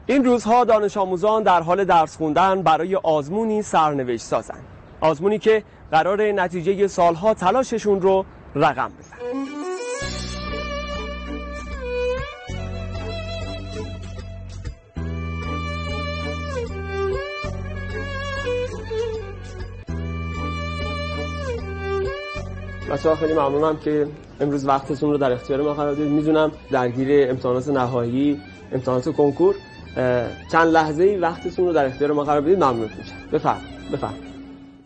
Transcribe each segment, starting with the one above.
این روزها دانش آموزان در حال درس خوندن برای آزمونی سرنوشت سازند. آزمونی که قرار نتیجه سالها تلاششون رو رقم بزنه. بچه‌ها خیلی ممنونم که امروز وقتتون رو در اختیار ما قرار دادید. میدونم درگیر امتحانات نهایی، امتحانات کنکور، چند لحظه‌ای وقتتون رو در اختیار ما قرار بدید ممنونتون میشم. بفرمایید.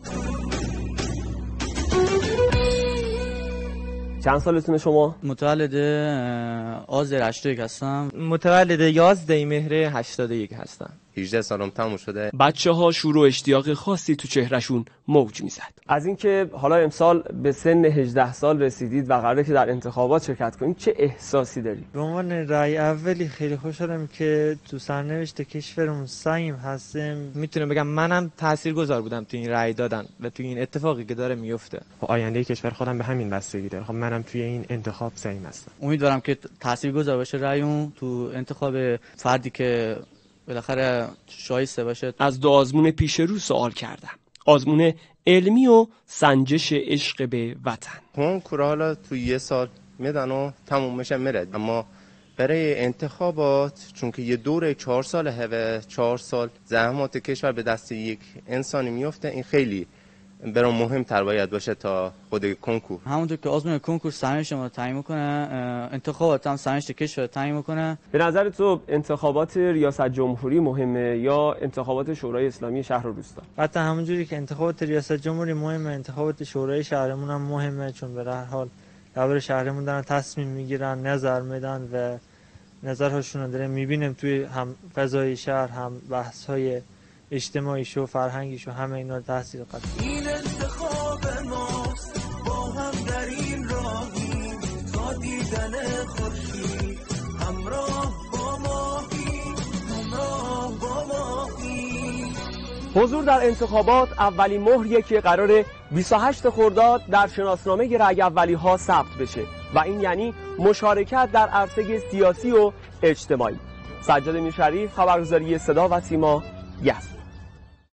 چند سالتونه شما؟ متولد آذر 81 هستم. متولد 11 مهر 81 هستم. 18 سالم تموم شده. بچه‌ها شور و اشتیاق خاصی تو چهرهشون موج میزد. از اینکه حالا امسال به سن 18 سال رسیدید و قراره که در انتخابات شرکت کنید، چه احساسی دارید؟ به عنوان رأی اولی خیلی خوشحالم که تو سرنوشت کشورمون سعیم هستم. میتونم بگم منم تاثیرگذار بودم تو این رأی دادن و تو این اتفاقی که داره میفته. آینده کشور خودم به همین بستگی داره. خب منم توی این انتخاب سعیم هستم. امیدوارم که تاثیرگذار باشه رأیمون تو انتخاب فردی که بالاخره شایسته باشه. از دو آزمون پیش رو سوال کردم. آزمون علمی و سنجش عشق به وطن. کنکور حالا تو یه سال میدن و تموم میشه میره، اما برای انتخابات چون که یه دوره 4 ساله و 4 سال زحمات کشور به دست یک انسانی میفته، این خیلی برام مهم‌تر باید باشه تا خود کنکور. همونطور که آزمون کنکور سرنوشت ما رو تعیین میکنه، انتخابات هم سرنوشت کشور رو تعیین میکنه. به نظر تو انتخابات ریاست جمهوری مهمه یا انتخابات شورای اسلامی شهر و روستا؟ حتی همونجوری که انتخابات ریاست جمهوری مهمه، انتخابات شورای شهرمون هم مهمه، چون به هر حال درباره شهرمون دارن تصمیم میگیرن، نظر میدن و نظرهاشون رو داریم میبینیم توی هم فضای شهر، هم بحث‌های اجتماعیش و فرهنگیش و همه اینا تاثیر قطعی. این انتخاب ماست، با هم در این راهیم تا دیدن خورشید، همراه با ماهی، همراه با ماهی. حضور در انتخابات اولین مهریه که قراره 28 خرداد در شناسنامه رأی اولی‌ها ثبت بشه و این یعنی مشارکت در عرصه سیاسی و اجتماعی. سجاد میرشریف، خبرگزاری صدا و سیما، یزد.